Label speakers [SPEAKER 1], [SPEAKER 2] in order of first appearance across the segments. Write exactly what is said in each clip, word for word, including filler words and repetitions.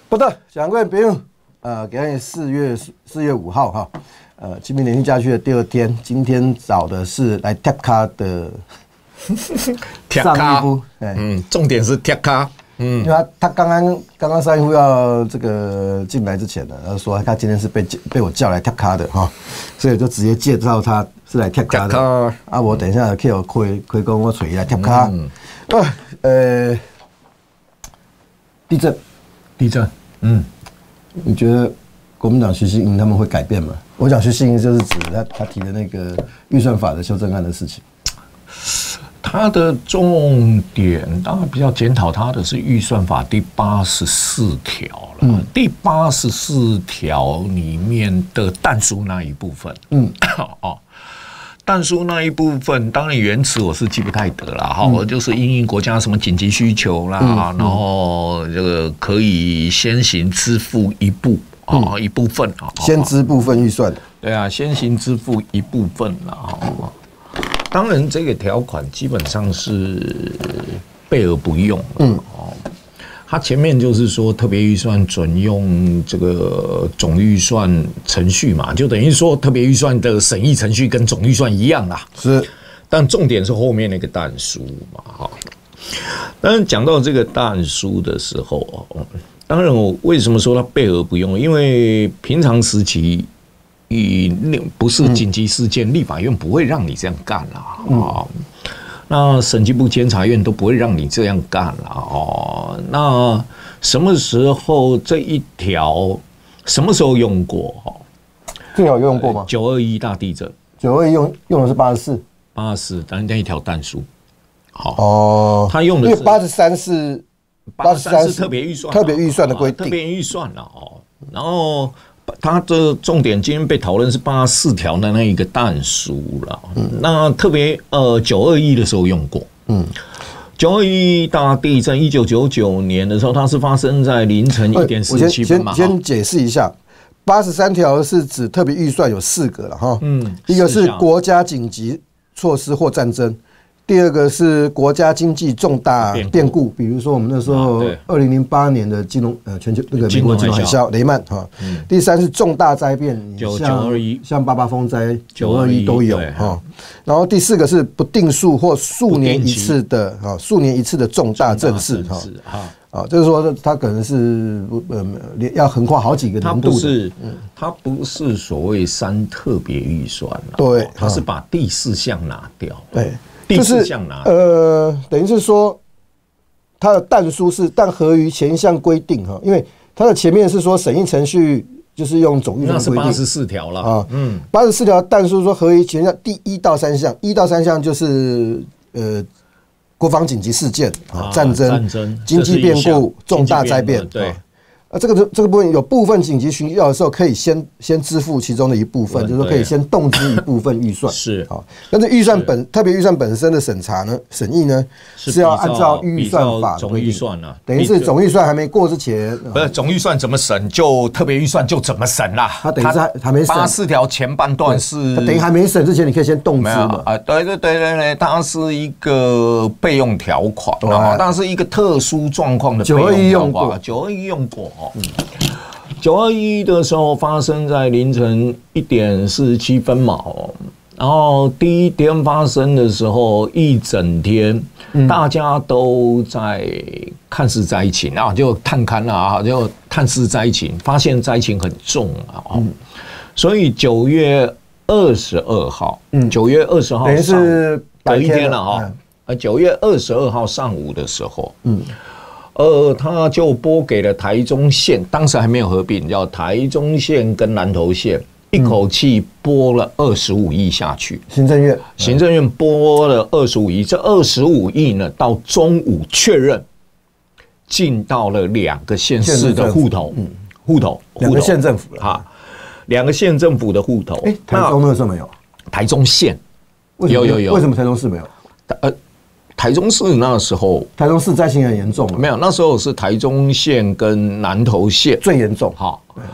[SPEAKER 1] 不得，蒋贵朋友，呃，今天四月四月五号哈，呃，清明连续假期的第二天，今天找的是来贴卡的上一夫，
[SPEAKER 2] 嗯，重点是贴卡，嗯，
[SPEAKER 1] 因为他他刚刚刚刚上一夫要这个进来之前呢，他说他今天是被被我叫来贴卡的哈，所以就直接介绍他是来贴卡的。啊，我等一下去我开开工，我找伊来贴卡。嗯，呃，地震，
[SPEAKER 2] 地震。嗯，
[SPEAKER 1] 你觉得国民党徐熙莹他们会改变吗？我讲徐熙莹就是指他他提的那个预算法的修正案的事情。
[SPEAKER 2] 他的重点当然比较检讨他的是预算法第八十四条了。嗯，第八十四条里面的但书那一部分，嗯，哦。但书那一部分，当然原词我是记不太得了哈，我、嗯、就是因应国家什么紧急需求啦，嗯嗯、然后这个可以先行支付一部啊、嗯、一部分啊，
[SPEAKER 1] 先支部分预算，
[SPEAKER 2] 对啊，先行支付一部分啦。当然这个条款基本上是备而不用，嗯哦。它前面就是说特别预算准用这个总预算程序嘛，就等于说特别预算的审议程序跟总预算一样啦。
[SPEAKER 1] 是，
[SPEAKER 2] 但重点是后面那个但书嘛，哈。但是讲到这个但书的时候，当然我为什么说它备而不用？因为平常时期，以不是紧急事件，立法院不会让你这样干啦，啊、嗯。那审计部、监察院都不会让你这样干了哦。那什么时候这一条什么时候用过？
[SPEAKER 1] 这条用过吗？
[SPEAKER 2] 九二一大地震，
[SPEAKER 1] 九二一用用的是八十四，
[SPEAKER 2] 八十四，但那一条但书。好
[SPEAKER 1] 哦，
[SPEAKER 2] 他用的是
[SPEAKER 1] 因为八十三是
[SPEAKER 2] 八十三是特别预算，
[SPEAKER 1] 特别预算的规定，
[SPEAKER 2] 特别预算了哦。然后它的重点今天被讨论是八十四条的那一个但书了。嗯，那特别呃九二一的时候用过。嗯，九二一大地震，一九九九年的时候，它是发生在凌晨一点四十七分嘛。
[SPEAKER 1] 先先解释一下，八十三条是指特别预算有四个了哈。嗯，一个是国家紧急措施或战争。第二个是国家经济重大变故，比如说我们那时候二零零八年的金融呃全球那个美国金融海啸雷曼哈。第三是重大灾变，像像八八风灾、九二一都有哈。然后第四个是不定数或数年一次的啊，数年一次的重大政事哈。啊，就是说它可能是呃要横跨好几个年度的。它不是，
[SPEAKER 2] 它不是所谓三特别预算了，
[SPEAKER 1] 对，
[SPEAKER 2] 它是把第四项拿掉，
[SPEAKER 1] 对。就是呃，等于是说，它的但书是但合于前一项规定哈，因为它的前面是说审议程序就是用总预算规定，
[SPEAKER 2] 那是八十四条了啊，嗯，
[SPEAKER 1] 八十四条但书说合于前项第一到三项，一到三项就是呃国防紧急事件啊、战争、战争、经济变故、重大灾变，对。啊，这个这个部分有部分紧急需要的时候，可以先先支付其中的一部分，就是说可以先动支一部分预算。
[SPEAKER 2] 是
[SPEAKER 1] 啊，但是预算本特别预算本身的审查呢、审议呢，是要按照预算法的规定。
[SPEAKER 2] 总预算啊，
[SPEAKER 1] 等于是总预算还没过之前，
[SPEAKER 2] 不是总预算怎么审，就特别预算就怎么审啦。
[SPEAKER 1] 它等于是还没审。
[SPEAKER 2] 八十四条前半段是，
[SPEAKER 1] 等于还没审之前，你可以先动支嘛。
[SPEAKER 2] 啊，对对对对对，它是一个备用条款啊，但是一个特殊状况的备用条款。九二一用过哦。九二一的时候发生在凌晨一点四十七分嘛，然后第一天发生的时候，一整天大家都在看视灾情啊，就探勘啊，就探视灾情，发现灾情很重啊，嗯、所以九月二十二号，九、嗯、月二十号
[SPEAKER 1] 等于是
[SPEAKER 2] 隔一天了哈，呃，九月二十二号上午的时候，嗯。呃，他就拨给了台中县，当时还没有合并，叫台中县跟南投县，一口气拨了二十五亿下去。
[SPEAKER 1] 行政院，
[SPEAKER 2] 行政院拨了二十五亿，这二十五亿呢，到中午确认进到了两个县市的户头，嗯，户头，
[SPEAKER 1] 两个县政府了
[SPEAKER 2] 哈，两个县政府的户头。
[SPEAKER 1] 哎，台中那个时候没有，
[SPEAKER 2] 台中县有有有，
[SPEAKER 1] 为什么台中市没有？
[SPEAKER 2] 呃。台中市那时候，
[SPEAKER 1] 台中市灾情很严重，
[SPEAKER 2] 没有，那时候是台中县跟南投县
[SPEAKER 1] 最严重。
[SPEAKER 2] 好，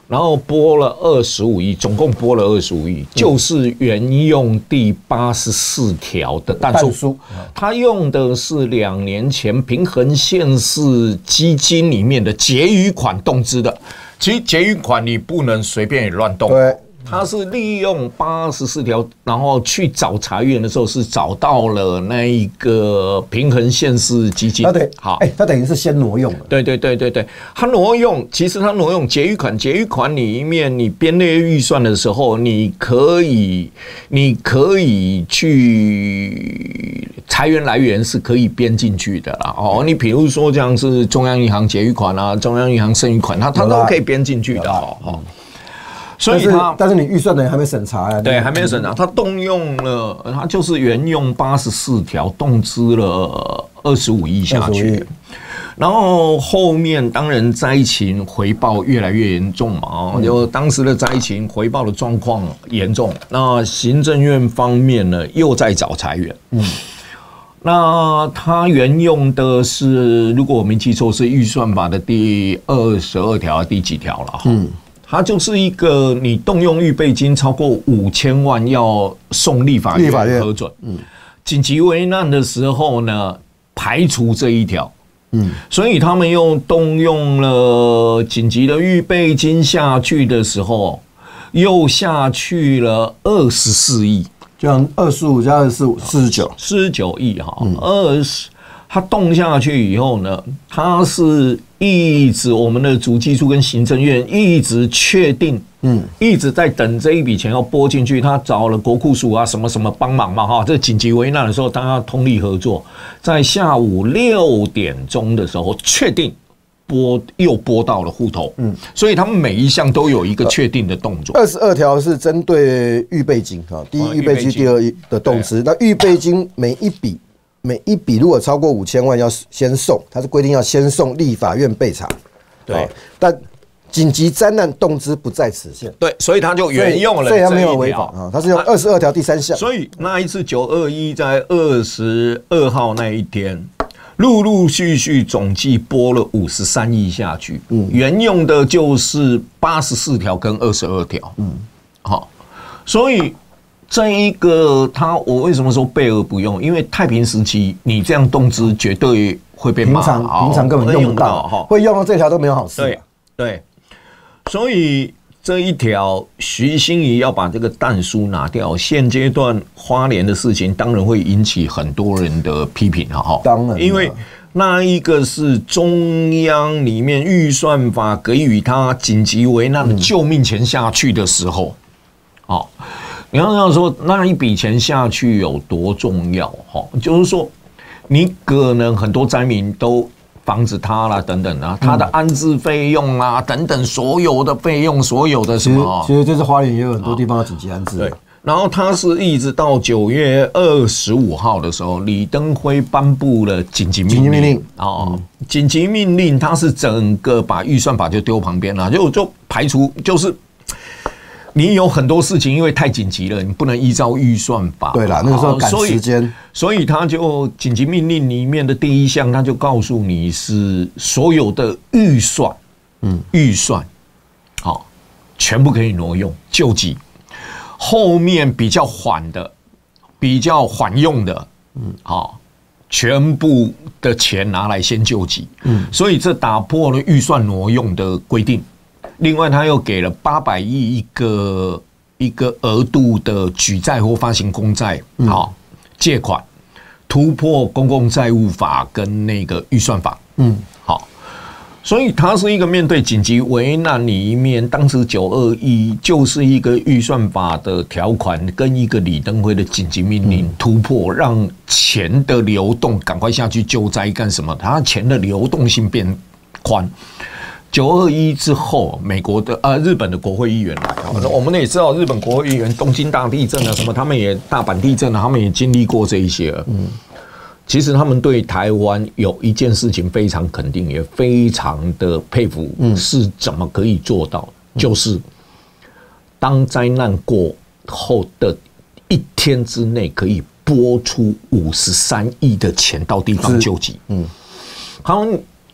[SPEAKER 2] 然后拨了二十五亿，总共拨了二十五亿，就是原用第八十四条的弹数。他用的是两年前平衡县市基金里面的结余款动支的。其实结余款你不能随便乱动。对。他是利用八十四条，然后去找财源的时候，是找到了那一个平衡县市基金。
[SPEAKER 1] 对，好，哎，他等于是先挪用了。
[SPEAKER 2] 对对对对对，他挪用，其实他挪用结余款，结余款里面你编列预算的时候，你可以，你可以去财源来源是可以编进去的啦。哦，你比如说这样是中央银行结余款啊，中央银行剩余款，它它都可以编进去的哦。所以他，
[SPEAKER 1] 但是你预算的还没审查呀？
[SPEAKER 2] 对，还没审查。他动用了，他就是原用八十四条，动支了二十五亿下去。然后后面当然灾情回报越来越严重嘛，就当时的灾情回报的状况严重。那行政院方面呢，又在找财源。嗯。那他原用的是，如果我没记错，是预算法的第二十二条，第几条了？嗯。它就是一个你动用预备金超过五千万要送立法院核准，嗯，紧急危难的时候呢，排除这一条，嗯，所以他们用动用了紧急的预备金下去的时候，又下去了二十四亿，
[SPEAKER 1] 这样二十五加二十五，四十九，
[SPEAKER 2] 四十九亿哈，二十。它动下去以后呢，它是一直我们的主计处跟行政院一直确定，嗯，一直在等这一笔钱要拨进去。他找了国库署啊什么什么帮忙嘛哈，这紧急危难的时候，大家通力合作，在下午六点钟的时候确定拨又拨到了户头，嗯，所以他们每一项都有一个确定的动作。
[SPEAKER 1] 二十二条是针对预备金哈，第一预备金，第二的动支。那预备金每一笔。每一笔如果超过五千万，要先送，它是规定要先送立法院备查。对，但紧急灾难动支不在此限。
[SPEAKER 2] 对，所以他就原用了这一条，
[SPEAKER 1] 所以他没有违法啊，他是用二十二条第三项。
[SPEAKER 2] 所以那一次九二一在二十二号那一天，陆陆续续总计拨了五十三亿下去，嗯，原用的就是八十四条跟二十二条，嗯，好，所以。这一个他，我为什么说备而不用？因为太平时期你这样动支绝对会被骂，
[SPEAKER 1] 平常平常根本用不到，会用到这条都没有好事。
[SPEAKER 2] 对对，所以这一条徐欣怡要把这个弹书拿掉，现阶段花莲的事情当然会引起很多人的批评，哈，
[SPEAKER 1] 当然，
[SPEAKER 2] 因为那一个是中央里面预算法给予他紧急危难的救命钱下去的时候，好。你要这样说，那一笔钱下去有多重要？哈，就是说，你可能很多灾民都房子塌啦，等等啊，他的安置费用啊，等等，所有的费用，所有的什么，
[SPEAKER 1] 其实这次花莲也有很多地方要紧急安置。
[SPEAKER 2] 对，然后他是一直到九月二十五号的时候，李登辉颁布了紧急命令哦，紧急命令，他是整个把预算法就丢旁边了，就就排除就是。你有很多事情，因为太紧急了，你不能依照预算法。
[SPEAKER 1] 对啦，那个时候赶时间，
[SPEAKER 2] 所以他就紧急命令里面的第一项，他就告诉你是所有的预算，嗯，预算，好，全部可以挪用救济。后面比较缓的、比较缓用的，嗯，好，全部的钱拿来先救济。嗯，所以这打破了预算挪用的规定。另外，他又给了八百亿一个一个额度的举债或发行公债，好借款，突破公共债务法跟那个预算法，嗯，好，所以它是一个面对紧急危难里面，当时九二一就是一个预算法的条款跟一个李登辉的紧急命令突破，让钱的流动赶快下去救灾干什么？它钱的流动性变宽。九二一之后，美国的呃日本的国会议员来，我们也知道日本国会议员东京大地震啊什么，他们也大阪地震啊，他们也经历过这一些。嗯，其实他们对台湾有一件事情非常肯定，也非常的佩服，是怎么可以做到？就是当灾难过后的一天之内，可以拨出五十三亿的钱到地方救济。嗯，他们。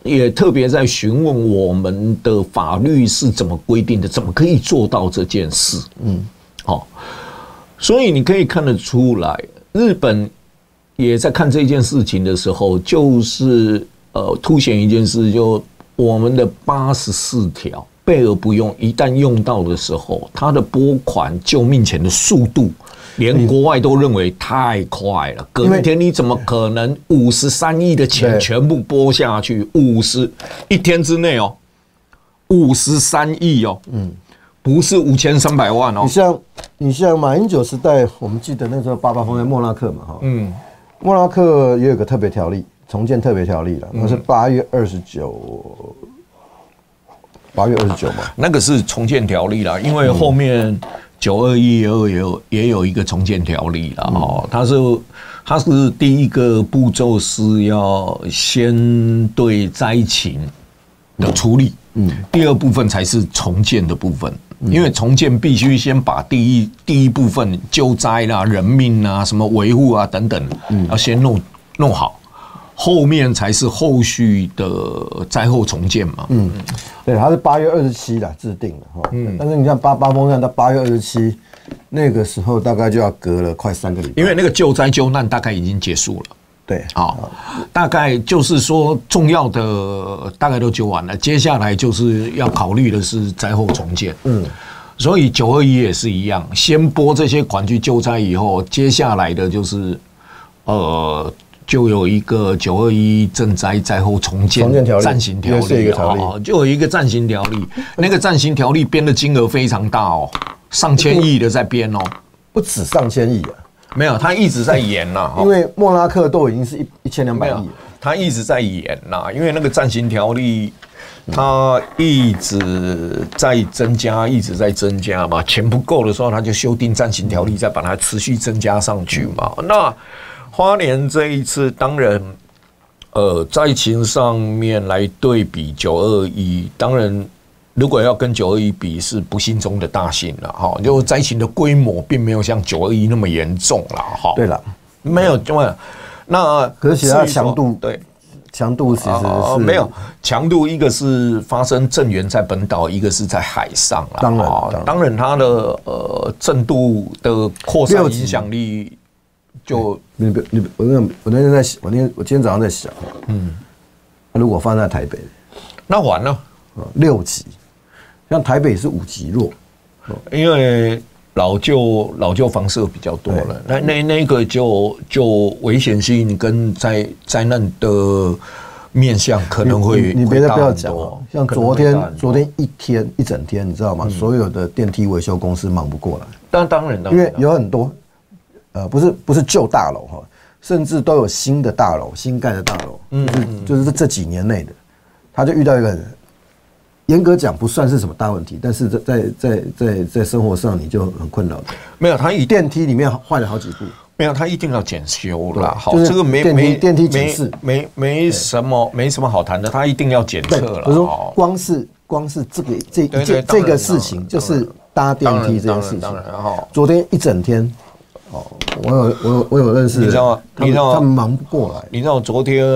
[SPEAKER 2] 也特别在询问我们的法律是怎么规定的，怎么可以做到这件事？嗯，好，所以你可以看得出来，日本也在看这件事情的时候，就是呃凸显一件事，就我们的八十四条备而不用，一旦用到的时候，它的拨款救命钱的速度。连国外都认为太快了，隔一天你怎么可能五十三亿的钱全部拨下去？五十一天之内哦，五十三亿哦，嗯，不是五千三百万哦。
[SPEAKER 1] 你像你像马英九时代，我们记得那时候八八风灾莫拉克嘛，哈，嗯，莫拉克也有个特别条例，重建特别条例了，那是八月二十九，八月二十九嘛，
[SPEAKER 2] 那个是重建条例啦，因为后面。九二一也有也有也有一个重建条例啦，哦，它是它是第一个步骤是要先对灾情的处理，嗯，第二部分才是重建的部分，因为重建必须先把第一第一部分救灾啦、人命啊、什么维护啊等等，嗯，要先弄弄好。后面才是后续的灾后重建嘛。嗯，
[SPEAKER 1] 对，它是八月二十七啦制定的哈。嗯，但是你像八八风灾到八月二十七，那个时候大概就要隔了快三个礼拜，
[SPEAKER 2] 因为那个救灾救难大概已经结束了。
[SPEAKER 1] 对，
[SPEAKER 2] 好，大概就是说重要的大概都救完了，接下来就是要考虑的是灾后重建。嗯，所以九二一也是一样，先拨这些款去救灾以后，接下来的就是呃。就有一个九二一赈灾灾后重建暂行条例，哦，就有一个暂行条例。那个暂行条例编的金额非常大哦，上千亿的在编哦，
[SPEAKER 1] 不止上千亿啊，
[SPEAKER 2] 没有，他一直在延呐，
[SPEAKER 1] 因为莫拉克都已经是一一千两百亿了，
[SPEAKER 2] 他一直在延呐，因为那个暂行条例。他一直在增加，一直在增加嘛，钱不够的时候，他就修订暂行条例，再把它持续增加上去嘛。那花莲这一次，当然，呃，灾情上面来对比九二一，当然，如果要跟九二一比，是不幸中的大幸了哈。就灾情的规模并没有像九二一那么严重了哈。
[SPEAKER 1] 对了，
[SPEAKER 2] 没有这么那，
[SPEAKER 1] 可是其他强度
[SPEAKER 2] 对。
[SPEAKER 1] 强度其实是、
[SPEAKER 2] 哦、没有强度，一个是发生震源在本岛，一个是在海上啦。
[SPEAKER 1] 当然，
[SPEAKER 2] 哦、当然它的呃震度的扩散影响力就
[SPEAKER 1] 你你我那我那天在我那天我今天早上在想，嗯，如果放在台北，
[SPEAKER 2] 那完了，
[SPEAKER 1] 六级，像台北是五级弱，
[SPEAKER 2] 因为。老旧老旧房舍比较多了，那那那个就就危险性跟灾灾难的面向可能会
[SPEAKER 1] 你别的不要讲哦，像昨天昨天一天一整天，你知道吗？所有的电梯维修公司忙不过来，
[SPEAKER 2] 当当然，
[SPEAKER 1] 因为有很多呃不是不是旧大楼哈，甚至都有新的大楼新盖的大楼，嗯，就是这几年内的，他就遇到一个。严格讲不算是什么大问题，但是在在在在在生活上你就很困扰的。
[SPEAKER 2] 没有，他
[SPEAKER 1] 电梯里面坏了好几部。
[SPEAKER 2] 没有，他一定要检修啦。好，这个没没
[SPEAKER 1] 电梯检视，
[SPEAKER 2] 没没什么没什么好谈的，他一定要检测了。
[SPEAKER 1] 我说光是光是这个这这这个事情，就是搭电梯这件事情。昨天一整天，哦，我有我有我有认识，
[SPEAKER 2] 你知道你知道
[SPEAKER 1] 他们忙不过来。
[SPEAKER 2] 你知道昨天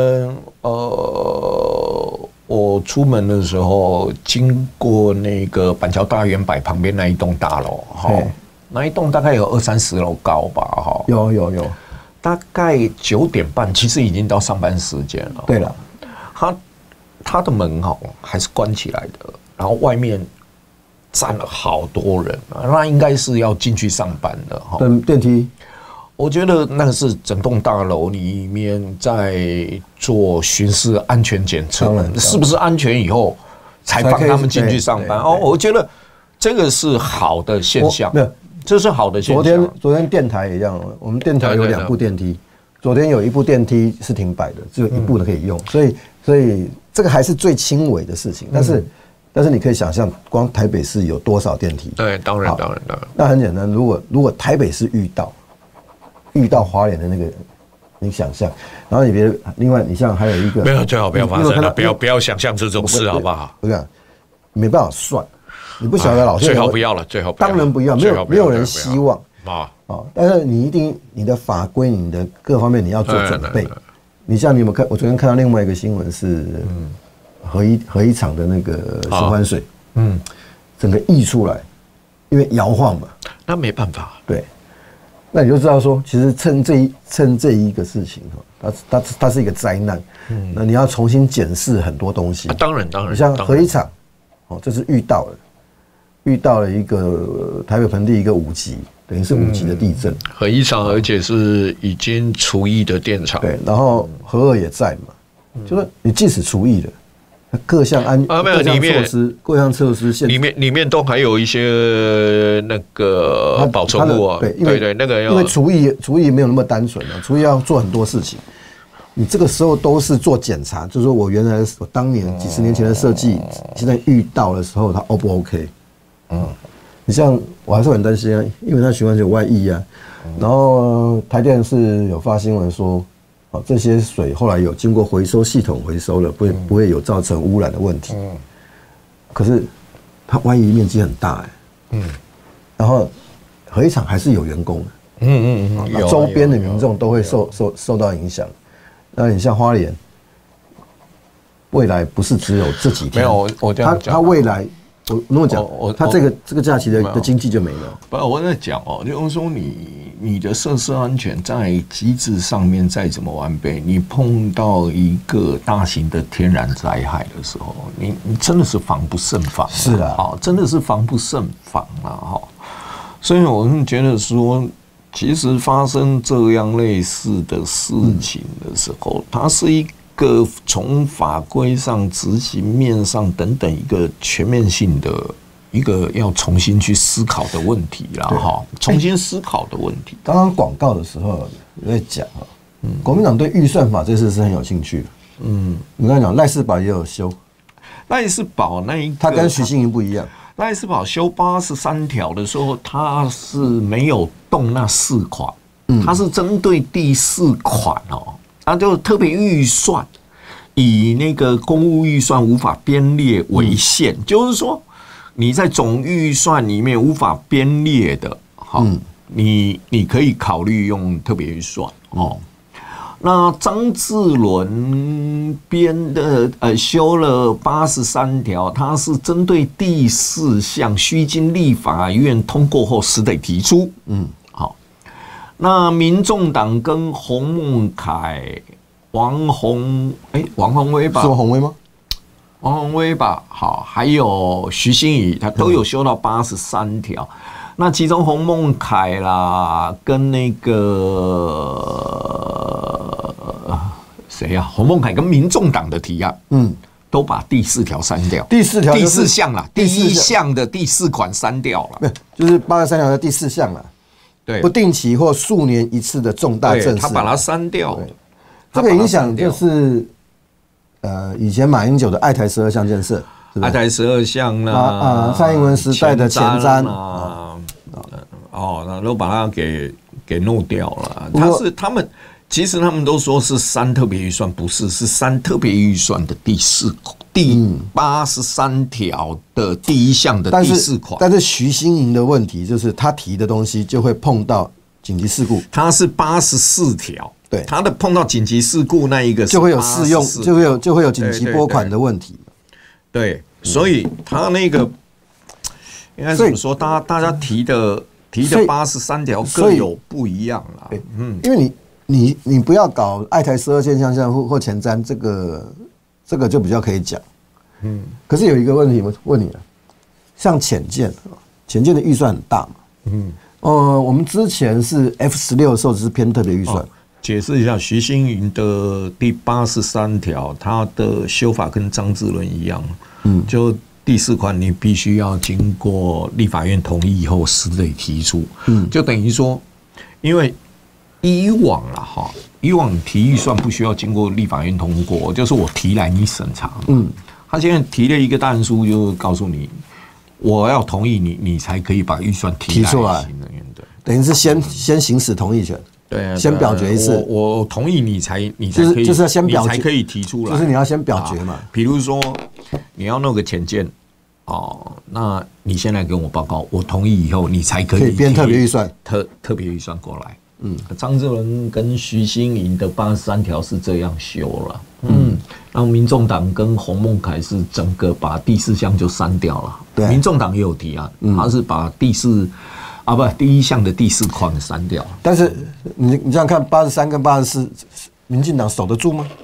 [SPEAKER 2] 呃。我出门的时候，经过那个板桥大圆柏旁边那一栋大楼，哈，那一栋大概有二三十楼高吧，哈，
[SPEAKER 1] 有有有，
[SPEAKER 2] 大概九点半，其实已经到上班时间了。
[SPEAKER 1] 对了，
[SPEAKER 2] 他他的门哈还是关起来的，然后外面站了好多人，那应该是要进去上班的哈。
[SPEAKER 1] 等电梯。
[SPEAKER 2] 我觉得那个是整栋大楼里面在做巡视安全检测，是不是安全以后才放他们进去上班？哦，我觉得这个是好的现象，没有，这是好的现象。
[SPEAKER 1] 昨天昨天电台也一样，我们电台有两部电梯，昨天有一部电梯是停摆的，只有一部的可以用，所以所以这个还是最轻微的事情，但是。但是你可以想象，光台北市有多少电梯？
[SPEAKER 2] 对，当然，当然，当然。
[SPEAKER 1] 那很简单，如果如果台北市遇到遇到花莲的那个，你想象，然后你别，另外你像还有一个，
[SPEAKER 2] 没有，最好不要发生了，不要不要想象这种事，好不好？
[SPEAKER 1] 我讲没办法算，你不晓得老天
[SPEAKER 2] 最好不要了，最好
[SPEAKER 1] 当然不要，没有没有人希望啊啊！但是你一定你的法规、你的各方面你要做准备。你像你有没有看？我昨天看到另外一个新闻是， 核一核一厂的那个循环水，嗯，整个溢出来，因为摇晃嘛，
[SPEAKER 3] 那没办法，
[SPEAKER 1] 对，那你就知道说，其实趁这一趁这一个事情哈，它它它是一个灾难，嗯，那你要重新检视很多东西，
[SPEAKER 3] 啊、当然当然，
[SPEAKER 1] 你像核一厂，哦，这是遇到了遇到了一个台北盆地一个五级。等于是五级的地震，
[SPEAKER 3] 核一厂，而且是已经除役的电厂。
[SPEAKER 1] 对，然后核二也在嘛，嗯、就是你即使除役了，各项安
[SPEAKER 3] 啊没有里面
[SPEAKER 1] 措施，各项措施现
[SPEAKER 3] 里面里面都还有一些那个保存物啊，
[SPEAKER 1] 对，因为
[SPEAKER 3] 对对那个
[SPEAKER 1] 因为除役除役没有那么单纯啊，除役要做很多事情。你这个时候都是做检查，就是说我原来我当年几十年前的设计，现在遇到的时候它 O 不 OK？ 嗯。你像我还是很担心啊，因为它循环有外溢啊。然后台电是有发新闻说，哦，这些水后来有经过回收系统回收了，不会不会有造成污染的问题。可是它外溢面积很大哎、欸，嗯，然后核一厂还是有员工的，嗯嗯嗯，周边的民众都会受受受到影响。那你像花莲，未来不是只有这几天，
[SPEAKER 3] 没有我这样讲，
[SPEAKER 1] 它它未来。我跟我讲，他这个这个假期的的经济就没了。
[SPEAKER 2] 不，我在讲哦，就是说你你的设施安全在机制上面再怎么完备，你碰到一个大型的天然灾害的时候，你你真的是防不胜防。
[SPEAKER 1] 是啊，
[SPEAKER 2] 好，真的是防不胜防了哈。所以我是觉得说，其实发生这样类似的事情的时候，它是一个从法规上、执行面上等等一个全面性的一个要重新去思考的问题啦，哈，重新思考的问题。
[SPEAKER 1] 刚刚广告的时候有在讲啊，嗯，国民党对预算法这次是很有兴趣的，嗯，你刚才讲赖士葆也有修，
[SPEAKER 2] 赖士葆那一个，
[SPEAKER 1] 他跟徐欣盈不一样，
[SPEAKER 2] 赖士葆修八十三条的时候，他是没有动那四款，嗯，他是针对第四款哦。他就特别预算以那个公务预算无法编列为限，嗯、就是说你在总预算里面无法编列的，好，嗯、你你可以考虑用特别预算哦。那张志伦编的呃修了八十三条，他是针对第四项须经立法院通过后实得提出，嗯。那民众党跟洪孟凯、王宏，哎、欸，王宏威吧？
[SPEAKER 1] 是王宏威吗？
[SPEAKER 2] 王宏威吧，好，还有徐欣怡，他都有修到八十三条。那其中洪孟凯啦，跟那个谁呀？洪孟凯跟民众党的提案，嗯，都把第四条删掉。
[SPEAKER 1] 第四条、就是、
[SPEAKER 2] 第四项啦，第一项的第四款删掉了，
[SPEAKER 1] 就是八十三条的第四项啦。
[SPEAKER 2] 对，
[SPEAKER 1] 不定期或数年一次的重大政事，
[SPEAKER 2] 他把它删掉。
[SPEAKER 1] 这个影响就是，呃，以前马英九的爱台十二项建设，
[SPEAKER 2] 爱台十二项啦，
[SPEAKER 1] 啊，蔡英文时代的前瞻
[SPEAKER 2] 啊，哦，那都把它给给弄掉了。他是他们，其实他们都说是删特别预算，不是，是删特别预算的第四第八十三条的第一项的第四款。
[SPEAKER 1] 但是徐欣盈的问题就是他提的东西就会碰到紧急事故，
[SPEAKER 2] 他是八十四条，
[SPEAKER 1] 对，
[SPEAKER 2] 他的碰到紧急事故那一个
[SPEAKER 1] 就会有适用，就会有就会有紧急拨款的问题。
[SPEAKER 2] 对，对对所以他那个应该怎么说？大家大家提的提的八十三条各有不一样啦。
[SPEAKER 1] 嗯，因为你你你不要搞爱台十二现象项或或前瞻这个。这个就比较可以讲，嗯，可是有一个问题，我问你了，像潜舰，潜舰的预算很大嘛，嗯，呃，我们之前是 F 十六的时候只是偏特别预算、哦。
[SPEAKER 2] 解释一下，徐欣盈的第八十三条，它的修法跟张志伦一样，嗯，就第四款你必须要经过立法院同意以后，实得提出，嗯，就等于说，因为以往啦哈。以往提预算不需要经过立法院通过，就是我提来你审查。嗯，他现在提了一个弹书，就告诉你，我要同意你，你才可以把预算提来
[SPEAKER 1] 出来。等于是先先行使同意权，
[SPEAKER 2] 对，
[SPEAKER 1] 先表决一次。
[SPEAKER 2] 我我同意你才你才可以，
[SPEAKER 1] 就是要先表决
[SPEAKER 2] 才可以提出来，
[SPEAKER 1] 就是你要先表决嘛。
[SPEAKER 2] 比如说你要弄个潜舰，哦，那你先来跟我报告，我同意以后，你才可以
[SPEAKER 1] 编特别预算，
[SPEAKER 2] 特特别预算过来。 嗯，张志伦跟徐新营的八十三条是这样修了，嗯，然后民众党跟洪孟凯是整个把第四项就删掉了，对，民众党也有提案，嗯、他是把第四啊不第一项的第四款删掉，
[SPEAKER 1] 但是你你这样看八十三跟八十四，民进党守得住吗？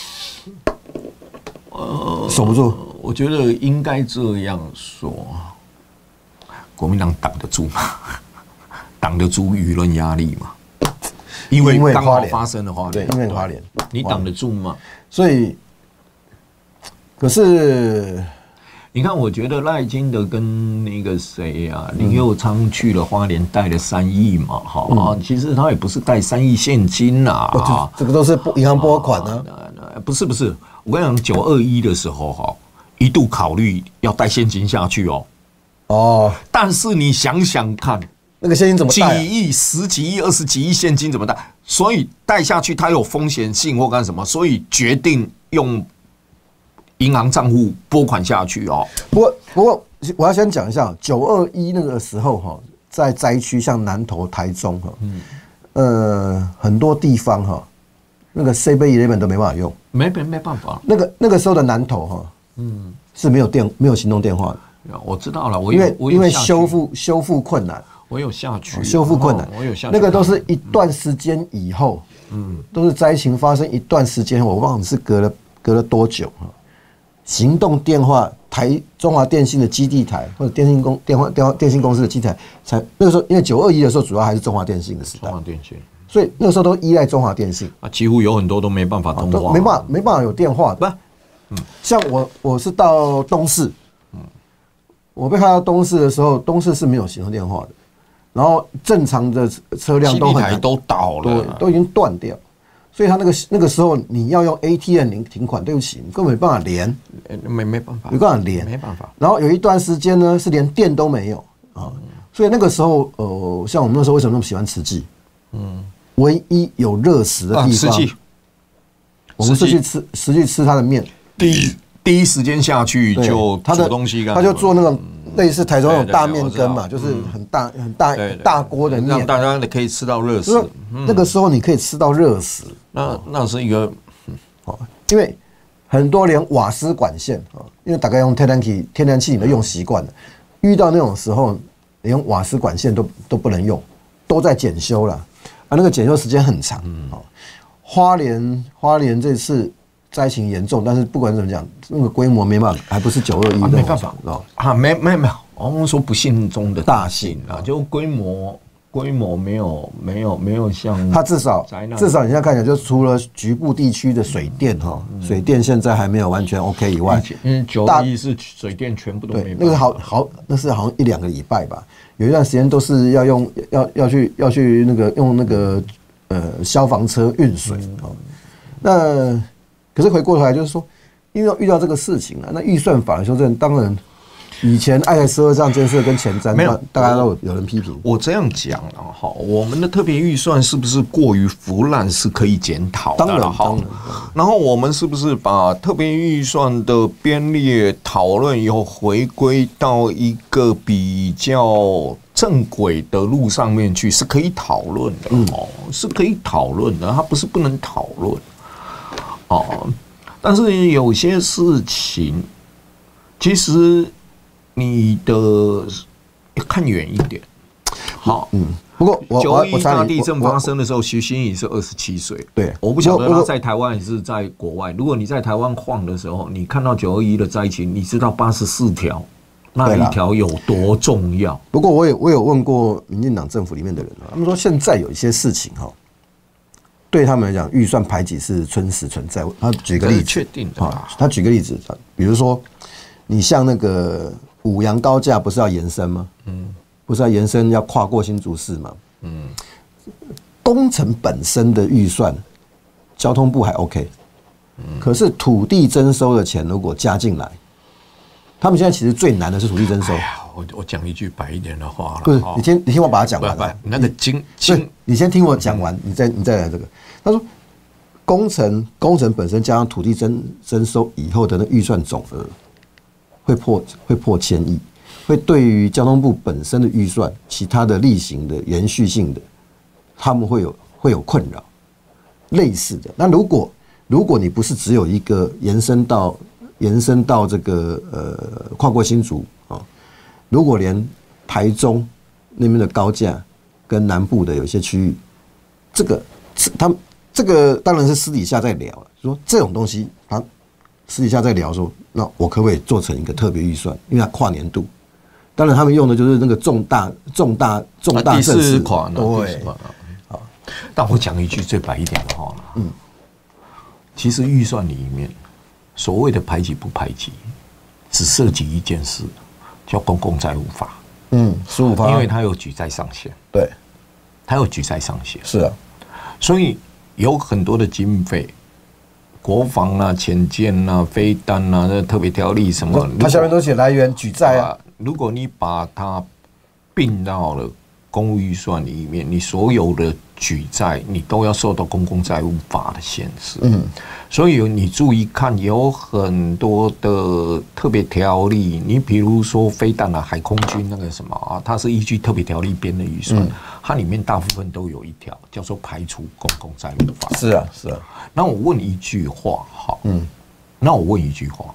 [SPEAKER 1] 呃，守不住，
[SPEAKER 2] 我觉得应该这样说，国民党挡得住吗？挡得住舆论压力吗？因为刚好发生的话，
[SPEAKER 1] 对，因为花莲，
[SPEAKER 2] 你挡得住吗？
[SPEAKER 1] 所以，可是
[SPEAKER 2] 你看，我觉得赖清德跟那个谁啊，林右昌去了花莲，带了三亿嘛，哈、嗯啊，其实他也不是带三亿现金呐、啊
[SPEAKER 1] 哦，这个都是银行拨款呢、啊
[SPEAKER 2] 啊，不是不是，我跟你讲，九二一的时候哈，一度考虑要带现金下去哦，哦，但是你想想看。
[SPEAKER 1] 那个现金怎么带、啊？
[SPEAKER 2] 几亿、十几亿、二十几亿现金怎么带？所以带下去它有风险性或干什么，所以决定用银行账户拨款下去哦。
[SPEAKER 1] 不过，不过我要先讲一下，九二一那个时候哈，在灾区像南投、台中哈，嗯，呃，很多地方哈，那个 seven eleven 都没办法用，
[SPEAKER 2] 没没没办法。
[SPEAKER 1] 那个那个时候的南投哈，嗯，是没有电没有行动电话
[SPEAKER 2] 的。我知道了，我
[SPEAKER 1] 因为因为修复修复困难。
[SPEAKER 2] 我有下去，
[SPEAKER 1] 修复困难，
[SPEAKER 2] 我有下去。
[SPEAKER 1] 那个都是一段时间以后，嗯，都是灾情发生一段时间，我忘了是隔了隔了多久啊？行动电话台中华电信的基地台或者电信公电话电话电信公司的基地台，才那个时候，因为九二一的时候主要还是中华电信的时代，
[SPEAKER 2] 中华电信，
[SPEAKER 1] 所以那个时候都依赖中华电信
[SPEAKER 2] 啊，几乎有很多都没办法通话，
[SPEAKER 1] 啊、没办法没办法有电话的，不，嗯，像我我是到东市，嗯，我被派到东市的时候，东市是没有行动电话的。然后正常的车辆都很
[SPEAKER 2] 都倒了，
[SPEAKER 1] 都已经断掉，所以他那个那个时候你要用 A T M 停停款，对不起，你根本没办法连，
[SPEAKER 2] 没没办法，
[SPEAKER 1] 没办法连，
[SPEAKER 2] 没办法。
[SPEAKER 1] 然后有一段时间呢是连电都没有啊，所以那个时候呃，像我们那时候为什么那么喜欢慈济？嗯，唯一有热食的地方，我们是去吃，实际吃他的面，
[SPEAKER 2] 第一第一时间下去就煮东西干，
[SPEAKER 1] 他就做那个。类似台中那种大面羹嘛，就是很大很大大锅的面，
[SPEAKER 2] 让大家可以吃到热食。
[SPEAKER 1] 那个时候你可以吃到热食，
[SPEAKER 2] 那那是一个
[SPEAKER 1] 哦，因为很多连瓦斯管线啊，因为大概用天然气天然气你都用习惯了，遇到那种时候连瓦斯管线都都不能用，都在检修了啊，那个检修时间很长哦。花莲花莲这次。灾情严重，但是不管怎么讲，那个规模没办法，还不是九二一的，
[SPEAKER 2] 没办法啊，没没没有，我们说不幸中的大幸啊，就规模规模没有没有没有像
[SPEAKER 1] 它至少至少你现在看起来，就除了局部地区的水电哈，水电现在还没有完全 OK 以外，
[SPEAKER 2] 嗯，九二一是水电全部都没办法，
[SPEAKER 1] 那个好好那是好像一两个礼拜吧，有一段时间都是要用要要去要去那个用那个呃消防车运水啊，那。可是回过头来就是说，因为遇到这个事情啊，那预算法的修正，当然以前爱台十二项建设跟前瞻，没有大家都有人批评。
[SPEAKER 2] 我这样讲了哈，我们的特别预算是不是过于腐烂是可以检讨的。
[SPEAKER 1] 当然，当然。
[SPEAKER 2] 然后我们是不是把特别预算的编列讨论以后，回归到一个比较正轨的路上面去，是可以讨论的哦，是可以讨论的，它不是不能讨论。哦，但是有些事情，其实你的看远一点。好，嗯，
[SPEAKER 1] 不过
[SPEAKER 2] 九二一大地震发生的时候，徐新怡是二十七岁。
[SPEAKER 1] 对，
[SPEAKER 2] 我不晓得他在台湾还是在国外。如果你在台湾晃的时候，你看到九二一的灾情，你知道八十四条那一条有多重要。
[SPEAKER 1] 不过我有我有问过民进党政府里面的人，他们说现在有一些事情哈。对他们来讲，预算排挤是真实存在。他举个例子，
[SPEAKER 2] 确定的啊。
[SPEAKER 1] 他举个例子，比如说，你像那个五杨高架不是要延伸吗？嗯，不是要延伸要跨过新竹市吗？嗯，工程本身的预算，交通部还 OK， 可是土地征收的钱如果加进来，他们现在其实最难的是土地征收。
[SPEAKER 2] 我我讲一句白一点的话了，
[SPEAKER 1] 不是你听你听我把它讲完。
[SPEAKER 2] 不不，那个经经，
[SPEAKER 1] 你先听我讲完，你再你再来这个。他说，工程工程本身加上土地征征收以后的那预算总额，会破会破千亿，会对于交通部本身的预算、其他的例行的延续性的， 他们会有会有困扰，类似的。那如果如果你不是只有一个延伸到延伸到这个呃跨过新竹啊、哦，如果连台中那边的高架跟南部的有些区域，这个他们这个当然是私底下在聊了，说这种东西他私底下在聊说，那我可不可以做成一个特别预算？因为它跨年度。当然，他们用的就是那个重大、重大、重大
[SPEAKER 2] 第
[SPEAKER 1] 四
[SPEAKER 2] 款，
[SPEAKER 1] 对。
[SPEAKER 2] 好，但我讲一句最白一点的话，嗯，其实预算里面所谓的排挤不排挤，只涉及一件事，叫公共债务法。
[SPEAKER 1] 嗯，十五趴，
[SPEAKER 2] 因为它有举债上限，
[SPEAKER 1] 对，
[SPEAKER 2] 它有举债上限，
[SPEAKER 1] 是啊，
[SPEAKER 2] 所以有很多的经费。国防啊、潜舰啊、飞弹啊、特别条例什么，
[SPEAKER 1] 它下面都写来源举债啊。
[SPEAKER 2] 如果你把它并到了公务预算里面，你所有的举债，你都要受到公共债务法的限制。嗯，所以你注意看，有很多的特别条例，你比如说飞弹啊、海空军那个什么啊，它是依据特别条例编的预算，嗯、它里面大部分都有一条叫做排除公共债务法。
[SPEAKER 1] 是啊，是啊。
[SPEAKER 2] 那我问一句话，好，嗯，那我问一句话，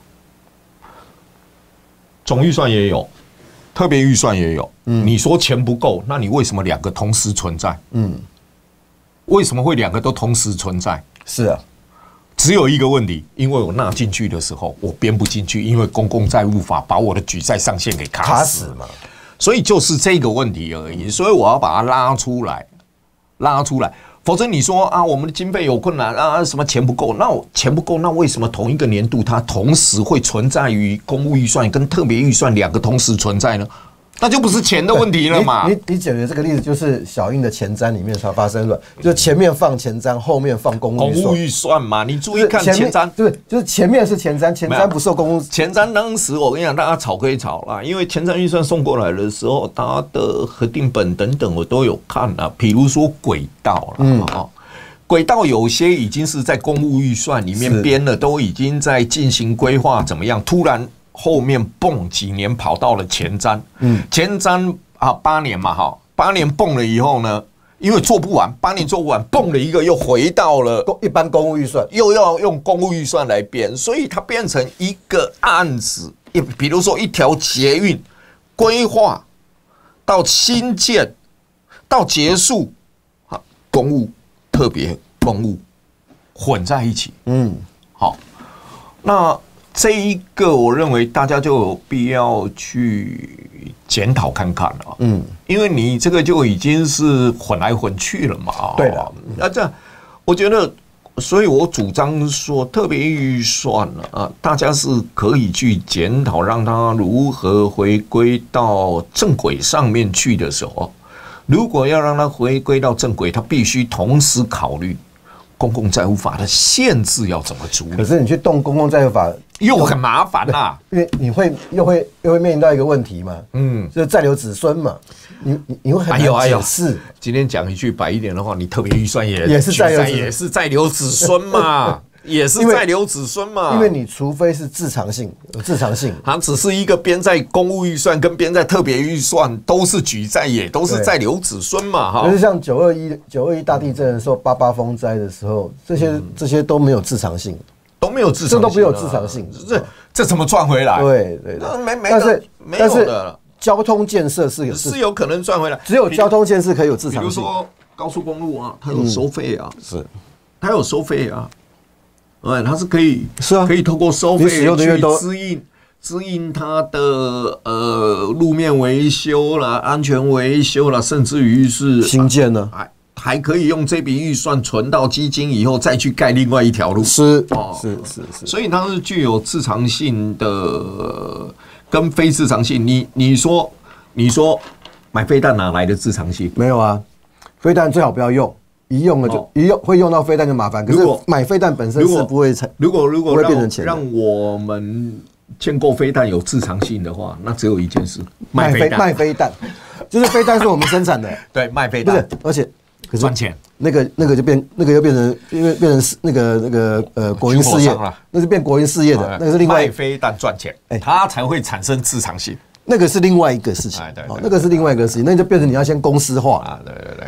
[SPEAKER 2] 总预算也有，特别预算也有，嗯，你说钱不够，那你为什么两个同时存在？嗯，为什么会两个都同时存在？
[SPEAKER 1] 是啊，
[SPEAKER 2] 只有一个问题，因为我纳进去的时候我编不进去，因为公共债务法把我的举债上限给卡死嘛，所以就是这个问题而已，所以我要把它拉出来，拉出来。否则你说啊，我们的经费有困难啊，什么钱不够？那我钱不够，那为什么同一个年度它同时会存在于公务预算跟特别预算两个同时存在呢？那就不是钱的问题了嘛？
[SPEAKER 1] 你你你举的这个例子就是小英的前瞻里面才发生的，就是前面放前瞻，后面放公务
[SPEAKER 2] 公务预算嘛。你注意看前瞻，
[SPEAKER 1] 对，就是前面是前瞻，前瞻不受公务。
[SPEAKER 2] 前瞻当时我跟你讲，大家吵可以吵啦，因为前瞻预算送过来的时候，它的核定本等等我都有看啊，比如说轨道啦，嗯啊。轨道有些已经是在公务预算里面编了，都已经在进行规划，怎么样？突然后面蹦几年跑到了前瞻，嗯，前瞻啊八年嘛，哈，八年蹦了以后呢，因为做不完，八年做不完，蹦了一个又回到了
[SPEAKER 1] 一般公务预算，
[SPEAKER 2] 又要用公务预算来编，所以它变成一个案子，比如说一条捷运规划到新建到结束，啊，公务。特别公务混在一起，嗯，好，那这一个我认为大家就有必要去检讨看看了，嗯，因为你这个就已经是混来混去了嘛，
[SPEAKER 1] 对的，
[SPEAKER 2] 那这样我觉得，所以我主张说特别预算啊，大家是可以去检讨，让它如何回归到正轨上面去的时候。如果要让它回归到正轨，它必须同时考虑公共债务法的限制要怎么处理。
[SPEAKER 1] 可是你去动公共债务法
[SPEAKER 2] 又很麻烦呐，
[SPEAKER 1] 因为你会又会又会面临到一个问题嘛，嗯，就是债留子孙嘛，你你你会很难解释。哎呦，
[SPEAKER 2] 今天讲一句白一点的话，你特别预算也
[SPEAKER 1] 也是债留
[SPEAKER 2] 也是债留子孙嘛。也是在留子孙嘛，
[SPEAKER 1] 因为你除非是自偿性，有自偿性，
[SPEAKER 2] 它只是一个编在公务预算跟编在特别预算都是举债，也都是在留子孙嘛，哈。
[SPEAKER 1] 就是像九二一九二一大地震的时候，八八风灾的时候，这些、嗯、这些都没有自偿性，
[SPEAKER 2] 都没有自偿性、啊，
[SPEAKER 1] 这都没有自偿性，
[SPEAKER 2] 这这怎么赚回来？
[SPEAKER 1] 对对对，
[SPEAKER 2] 没没，
[SPEAKER 1] 但是
[SPEAKER 2] 没有的。
[SPEAKER 1] 交通建设是有
[SPEAKER 2] 是有可能赚回来，
[SPEAKER 1] 只有交通建设可以有自偿性。
[SPEAKER 2] 比如说高速公路啊，它有收费啊，
[SPEAKER 1] 嗯、是
[SPEAKER 2] 它有收费啊。哎，它是可以
[SPEAKER 1] 是啊，
[SPEAKER 2] 可以透过收费去支应支应它的呃路面维修啦、安全维修啦，甚至于是
[SPEAKER 1] 新建呢，
[SPEAKER 2] 还还可以用这笔预算存到基金以后再去盖另外一条路。
[SPEAKER 1] 是哦，是是是，
[SPEAKER 2] 所以它是具有自偿性的跟非自偿性。你你说你说买飞弹哪来的自偿性？
[SPEAKER 1] 没有啊，飞弹最好不要用。一用了就、哦、一用会用到飞弹就麻烦，可是买飞弹本身是不会产，
[SPEAKER 2] 如果如果
[SPEAKER 1] 不会变成钱。
[SPEAKER 2] 让我们建构飞弹有自偿性的话，那只有一件事：
[SPEAKER 1] 卖飞弹。卖飞弹，就是飞弹是我们生产的，
[SPEAKER 2] 对，卖飞弹，不是，
[SPEAKER 1] 而且可是
[SPEAKER 2] 赚钱。
[SPEAKER 1] 那个那个就变那个又变成因为变成那个那个呃国营事业，那是变国营事业的，那个是另外
[SPEAKER 2] 卖飞弹赚钱，哎，它才会产生自偿性。
[SPEAKER 1] 那个是另外一个事情，哎，对，那个是另外一个事情，那就变成你要先公司化啊，
[SPEAKER 2] 对对对。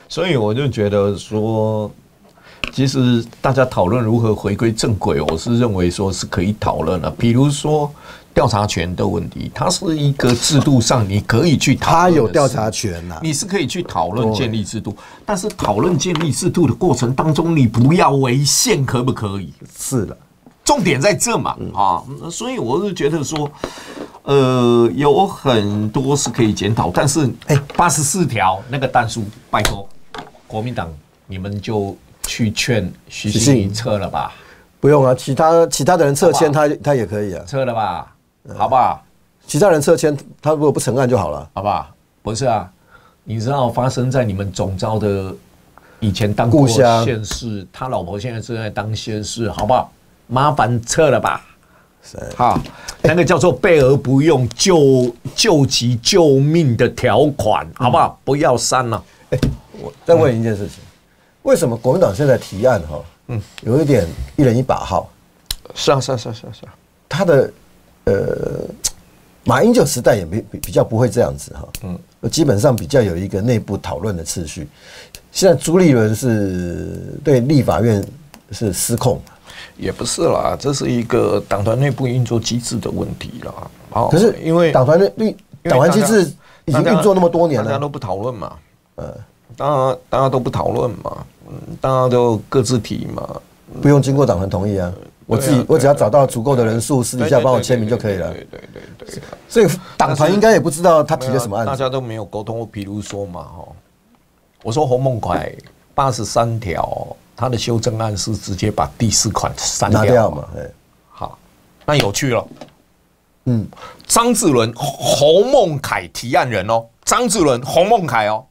[SPEAKER 2] 所以我就觉得说，其实大家讨论如何回归正轨，我是认为说是可以讨论的。比如说调查权的问题，它是一个制度上你可以去讨论，
[SPEAKER 1] 他有调查权呐、啊，
[SPEAKER 2] 你是可以去讨论建立制度，但是讨论建立制度的过程当中，你不要违宪，可不可以？
[SPEAKER 1] 是的。
[SPEAKER 2] 重点在这嘛，啊，所以我是觉得说，呃，有很多是可以检讨，但是，哎，八十四条那个弹书，拜托，国民党你们就去劝徐信怡撤了吧。
[SPEAKER 1] 不用啊，其他其他的人撤迁，他他也可以啊，
[SPEAKER 2] 撤了吧，好不好？
[SPEAKER 1] 其他人撤迁，他如果不成案就好了，
[SPEAKER 2] 好不好？不是啊，你知道发生在你们总召的以前当过县市，他老婆现在正在当县市，好不好？麻烦撤了吧，好，那个叫做备而不用、救救急救命的条款，好不好？不要删了。
[SPEAKER 1] 哎，我再问一件事情，为什么国民党现在提案哈，嗯，有一点一人一把号？
[SPEAKER 2] 是啊，是啊，是啊，是啊，是啊。
[SPEAKER 1] 他的呃，马英九时代也比比较不会这样子哈，嗯，基本上比较有一个内部讨论的次序。现在朱立伦是对立法院是失控。
[SPEAKER 2] 也不是啦，这是一个党团内部运作机制的问题啦。
[SPEAKER 1] 哦，可是因为党团内党团机制已经运作那么多年了，
[SPEAKER 2] 大家都不讨论嘛。呃，当然大家都不讨论嘛，嗯，大家都各自提嘛，
[SPEAKER 1] 不用经过党团同意啊。我自己我只要找到足够的人数，私底下帮我签名就可以了。
[SPEAKER 2] 对对对对。
[SPEAKER 1] 所以党团应该也不知道他提了什么案子，
[SPEAKER 2] 大家都没有沟通。比如说嘛，哈，我说洪孟楷八十三条。他的修正案是直接把第四款删掉, 掉嘛？好，那有趣了。嗯，张志伦、洪孟楷提案人哦，张志伦、洪孟楷哦，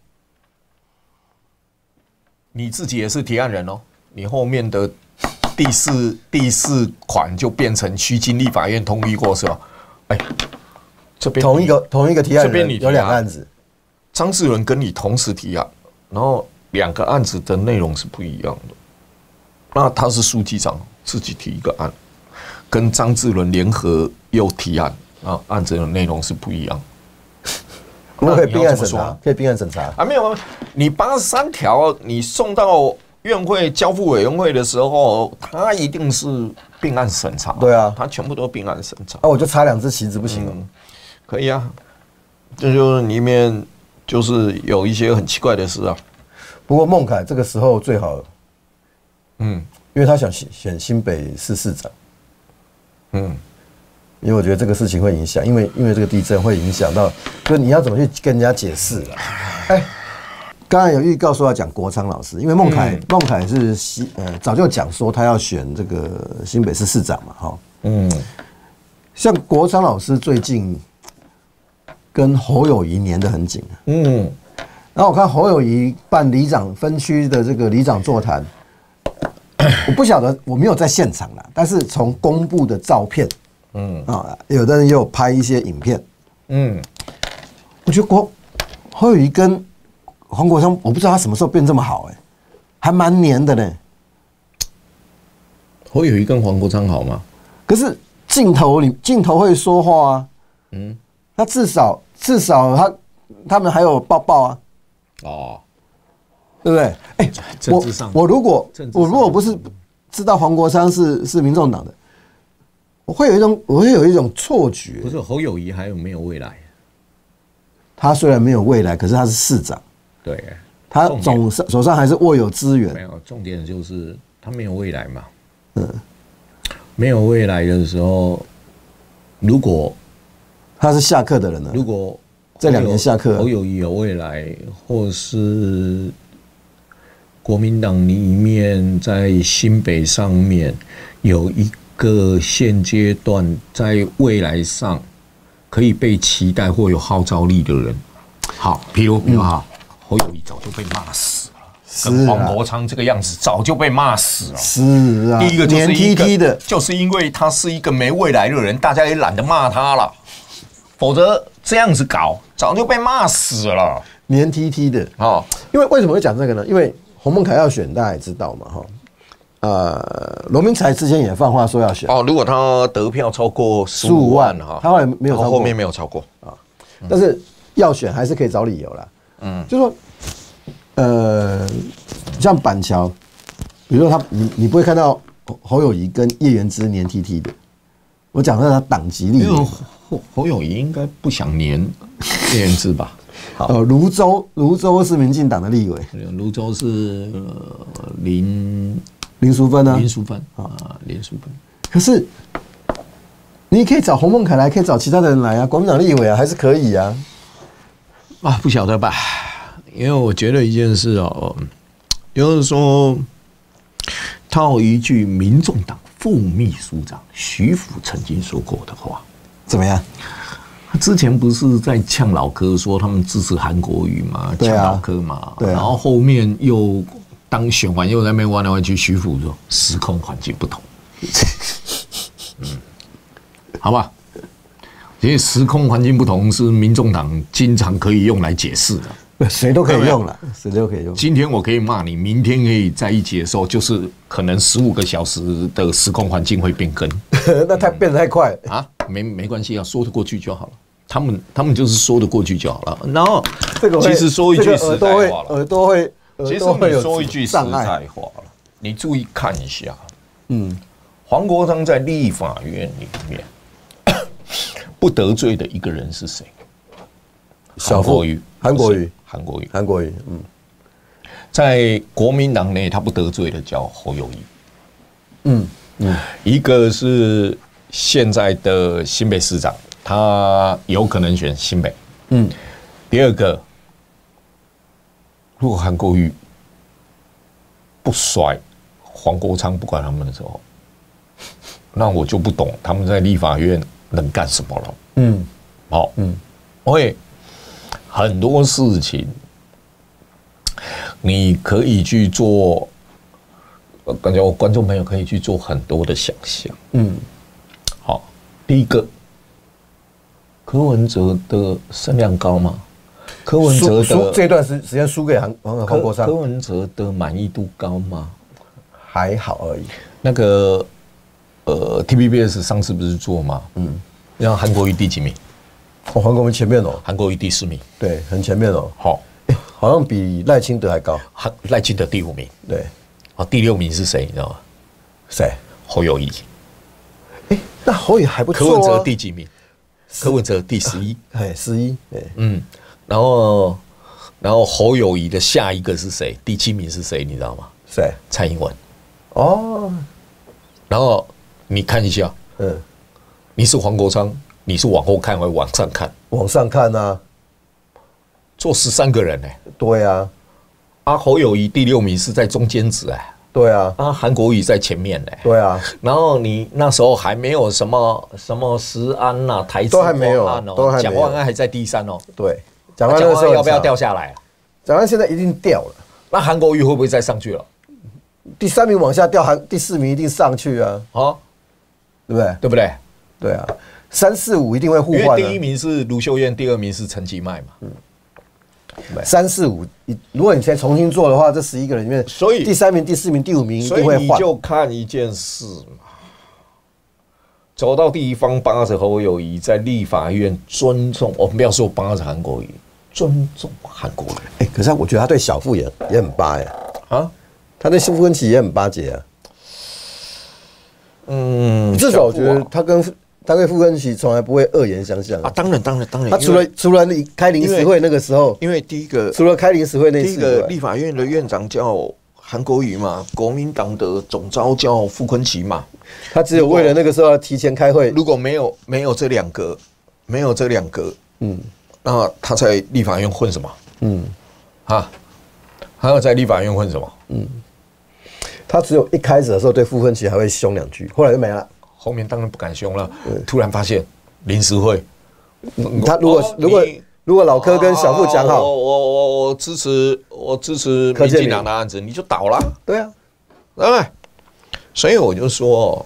[SPEAKER 2] 你自己也是提案人哦，你后面的第四第四款就变成须经立法院同意过是吧？哎，这边
[SPEAKER 1] 同一个同一个提案人，这边你有两个案子，
[SPEAKER 2] 张志伦跟你同时提案，然后两个案子的内容是不一样的。那他是书记长自己提一个案，跟张志伦联合又提案啊，案子的内容是不一样。
[SPEAKER 1] 那可以并案审查，可以并案审查
[SPEAKER 2] 啊？没有，你八十三条你送到院会交付委员会的时候，他一定是并案审查。
[SPEAKER 1] 对啊，
[SPEAKER 2] 他全部都并案审查。
[SPEAKER 1] 啊，我就插两只旗子不行吗？
[SPEAKER 2] 嗯，可以啊，这就是里面就是有一些很奇怪的事啊。
[SPEAKER 1] 不过孟凯这个时候最好。嗯，因为他想选新北市市长，嗯，因为我觉得这个事情会影响，因为因为这个地震会影响到，就是你要怎么去跟人家解释啊？哎，刚才有预告说要讲国昌老师，因为孟凯孟凯是西呃早就讲说他要选这个新北市市长嘛，哈，嗯，像国昌老师最近跟侯友宜黏得很紧，嗯，然后我看侯友宜办里长分区的这个里长座谈。我不晓得，我没有在现场啦，但是从公布的照片，嗯啊，有的人也有拍一些影片，嗯，我觉得国侯友宜跟黄国昌，我不知道他什么时候变这么好，哎，还蛮黏的呢。
[SPEAKER 2] 侯友宜跟黄国昌好吗？
[SPEAKER 1] 可是镜头里镜头会说话啊，嗯，那至少至少他他们还有抱抱啊，哦。对不对？哎、欸，我我如果我如果不是知道黄国昌是是民众党的，我会有一种我会有一种错觉。
[SPEAKER 2] 不是侯友宜还有没有未来？
[SPEAKER 1] 他虽然没有未来，可是他是市长，
[SPEAKER 2] 对，
[SPEAKER 1] 他总手上还是握有资源。
[SPEAKER 2] 没有，重点就是他没有未来嘛。嗯，没有未来的时候，如果
[SPEAKER 1] 他是下课的人呢？
[SPEAKER 2] 如果
[SPEAKER 1] 这两年下课，
[SPEAKER 2] 侯友宜有未来，或是国民党里面在新北上面有一个现阶段在未来上可以被期待或有号召力的人，好，比如比如哈，侯友宜早就被骂死了，跟黄国昌这个样子早就被骂死了。
[SPEAKER 1] 是啊，
[SPEAKER 2] 第一个就是一个，就是因为他是一个没未来的人，大家也懒得骂他了，否则这样子搞早就被骂死了，
[SPEAKER 1] 黏 T T 的哦。因为为什么会讲这个呢？因为洪孟凯要选，大家也知道嘛，哈。呃，罗明才之前也放话说要选
[SPEAKER 2] 哦，如果他得票超过十五万哈，
[SPEAKER 1] 他后来没有超过，
[SPEAKER 2] 后面没有超过啊。
[SPEAKER 1] 但是要选还是可以找理由啦。嗯，就说呃，像板桥，比如说他，你你不会看到侯友宜跟叶元之黏 T T 的。我讲的是他党籍立委，
[SPEAKER 2] 侯侯友宜应该不想黏叶元之吧？
[SPEAKER 1] 呃，泸州泸州是民进党的立委，
[SPEAKER 2] 泸州是呃林
[SPEAKER 1] 林淑芬啊，
[SPEAKER 2] 林淑芬啊，林淑芬。
[SPEAKER 1] 可是你可以找洪孟凯来，可以找其他的人来啊，国民党立委啊，还是可以啊。
[SPEAKER 2] 啊，不晓得吧？因为我觉得一件事哦，就是说套一句民众党副秘书长徐府曾经说过的话，
[SPEAKER 1] 怎么样？
[SPEAKER 2] 他之前不是在呛老柯说他们支持韩国瑜嘛，呛老柯嘛，对啊，然后后面又当选完又在那边弯来弯去，徐府说时空环境不同，嗯，好吧。因为时空环境不同是民众党经常可以用来解释的，
[SPEAKER 1] 谁都可以用了，谁都可以用。
[SPEAKER 2] 今天我可以骂你，明天可以在一起的时候，就是可能十五个小时的时空环境会变更，
[SPEAKER 1] 那太变得太快
[SPEAKER 2] 啊，没没关系啊，说得过去就好了。他们他们就是说得过去就好了。然后这个其实说一句实在话了，
[SPEAKER 1] 耳朵会，
[SPEAKER 2] 其实你说一句实在话了，你注意看一下，嗯，黄国昌在立法院里面。不得罪的一个人是谁？
[SPEAKER 1] 韩国瑜，韩国瑜，
[SPEAKER 2] 韩国瑜，
[SPEAKER 1] 韩国瑜。嗯，
[SPEAKER 2] 在国民党内，他不得罪的叫侯友宜。
[SPEAKER 1] 嗯嗯，
[SPEAKER 2] 一个是现在的新北市长，他有可能选新北。嗯，第二个，如果韩国瑜不甩黄国昌，不管他们的时候，那我就不懂他们在立法院能干什么了？嗯，好，嗯，因为很多事情你可以去做，感觉我观众朋友可以去做很多的想象。嗯，好，第一个，柯文哲的声量高吗？柯文哲的
[SPEAKER 1] 这段时时间输给韩黄黄国昌，
[SPEAKER 2] 柯文哲的满意度高吗？
[SPEAKER 1] 还好而已。
[SPEAKER 2] 那个。呃 ，T V B S 上次不是做吗？嗯，让韩国瑜第几名？
[SPEAKER 1] 哦，韩国瑜前面哦，
[SPEAKER 2] 韩国瑜第四名，
[SPEAKER 1] 对，很前面哦。
[SPEAKER 2] 好，
[SPEAKER 1] 好像比赖清德还高。
[SPEAKER 2] 赖清德第五名，
[SPEAKER 1] 对。
[SPEAKER 2] 好，第六名是谁？你知道吗？
[SPEAKER 1] 谁？
[SPEAKER 2] 侯友宜。
[SPEAKER 1] 哎，那侯友宜还不错。
[SPEAKER 2] 柯文哲第几名？柯文哲第十一，
[SPEAKER 1] 哎，十一。
[SPEAKER 2] 嗯，然后，然后侯友宜的下一个是谁？第七名是谁？你知道吗？
[SPEAKER 1] 谁？
[SPEAKER 2] 蔡英文。
[SPEAKER 1] 哦，
[SPEAKER 2] 然后。你看一下，嗯，你是黄国昌，你是往后看还是往上看？
[SPEAKER 1] 往上看啊，
[SPEAKER 2] 做十三个人呢、欸？
[SPEAKER 1] 对啊，
[SPEAKER 2] 啊侯友宜第六名是在中间值哎、欸，
[SPEAKER 1] 对啊，
[SPEAKER 2] 啊韩国瑜在前面呢、欸，
[SPEAKER 1] 对啊，
[SPEAKER 2] 然后你那时候还没有什么什么食安呐、啊、台资
[SPEAKER 1] 都还没有
[SPEAKER 2] 哦，蒋万安还在第三哦，
[SPEAKER 1] 对，
[SPEAKER 2] 蒋万安要不要掉下来、啊？
[SPEAKER 1] 蒋万安现在一定掉了，
[SPEAKER 2] 那韩国瑜会不会再上去了？
[SPEAKER 1] 第三名往下掉，韩第四名一定上去啊，啊。对不对？
[SPEAKER 2] 对不对？
[SPEAKER 1] 对啊，三四五一定会互换、啊。
[SPEAKER 2] 因为第一名是卢秀燕，第二名是陈其迈嘛。嗯，
[SPEAKER 1] 三四五，如果你再重新做的话，这十一个人里面，
[SPEAKER 2] 所以
[SPEAKER 1] 第三名、第四名、第五名一定会换。
[SPEAKER 2] 所以你就看一件事嘛，走到地方扒着侯友宜，在立法院尊重，我们不要说扒着韩国瑜，尊重韩国瑜。
[SPEAKER 1] 哎、欸，可是我觉得他对小富也也很巴呀。啊，他对傅昆萁也很巴结啊。嗯，至少我觉得他跟他跟傅昆萁从来不会恶言相向
[SPEAKER 2] 啊。当然，当然，当然。
[SPEAKER 1] 他除了除了开临时会那个时候，
[SPEAKER 2] 因为第一个
[SPEAKER 1] 除了开临时会那次，
[SPEAKER 2] 第一个立法院的院长叫韩国瑜嘛，国民党的总召叫傅昆萁嘛。
[SPEAKER 1] 他只有为了那个时候要提前开会，
[SPEAKER 2] 如果没有没有这两个，没有这两个，嗯，那他在立法院混什么？嗯，啊，他要在立法院混什么？嗯。
[SPEAKER 1] 他只有一开始的时候对傅昆萁还会凶两句，后来就没了。
[SPEAKER 2] 后面当然不敢凶了。突然发现临时会，
[SPEAKER 1] 他如果、哦、如果如果老柯跟小傅讲好，
[SPEAKER 2] 我我我我支持我支持民进党的案子，你就倒了。
[SPEAKER 1] 对啊，
[SPEAKER 2] 哎，所以我就说，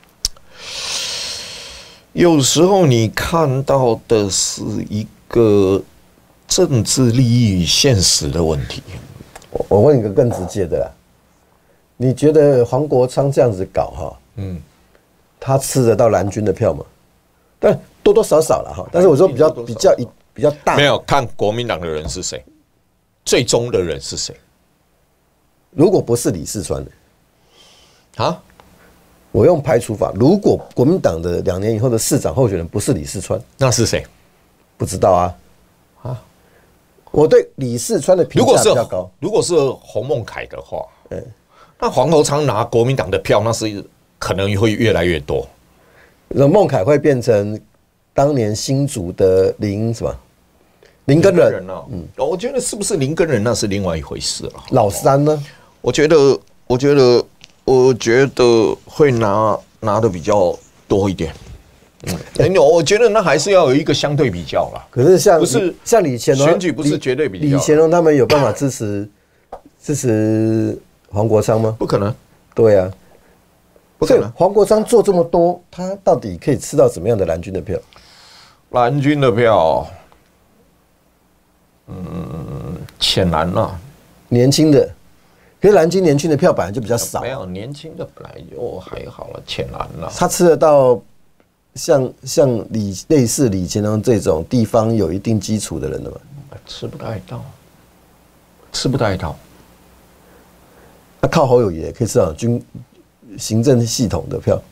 [SPEAKER 2] 有时候你看到的是一个政治利益与现实的问题。
[SPEAKER 1] 我我问一个更直接的啦。你觉得黄国昌这样子搞哈，嗯，他吃得到蓝军的票吗？但多多少少了哈。但是我说比较比较比较大，
[SPEAKER 2] 没有看国民党的人是谁，
[SPEAKER 3] 最终的人是谁？
[SPEAKER 1] 如果不是李四川的
[SPEAKER 3] 啊，
[SPEAKER 1] 我用排除法，如果国民党的两年以后的市长候选人不是李四川，
[SPEAKER 3] 那是谁？
[SPEAKER 1] 不知道啊。啊，我对李四川的评价比较高。
[SPEAKER 3] 如果是洪孟凯的话，嗯，那黄国昌拿国民党的票，那是可能会越来越多。
[SPEAKER 1] 那孟凯会变成当年新竹的林什么？林根人
[SPEAKER 3] 啊，嗯，我觉得是不是林根人那是另外一回事了。
[SPEAKER 1] 老三呢？
[SPEAKER 3] 我觉得，我觉得，我觉得会拿拿的比较多一点。嗯，欸、我觉得那还是要有一个相对比较啦。
[SPEAKER 1] 可是像
[SPEAKER 3] 不是
[SPEAKER 1] 像李乾隆
[SPEAKER 3] 选举不是绝对比较，
[SPEAKER 1] 李乾隆他们有办法支持支持黄国昌吗？
[SPEAKER 3] 不可能。
[SPEAKER 1] 对啊，所以黄国昌做这么多，他到底可以吃到什么样的蓝军的票？
[SPEAKER 3] 蓝军的票。嗯，浅蓝啊，
[SPEAKER 1] 年轻的，可是蓝军年轻的票本来就比较少。
[SPEAKER 3] 没有年轻的本来就还好了，浅蓝了。
[SPEAKER 1] 他吃得到像像李类似李乾隆这种地方有一定基础的人的吗？
[SPEAKER 3] 吃不太到，吃不太到。
[SPEAKER 1] 那靠侯友宜也可以吃到军行政系统的票。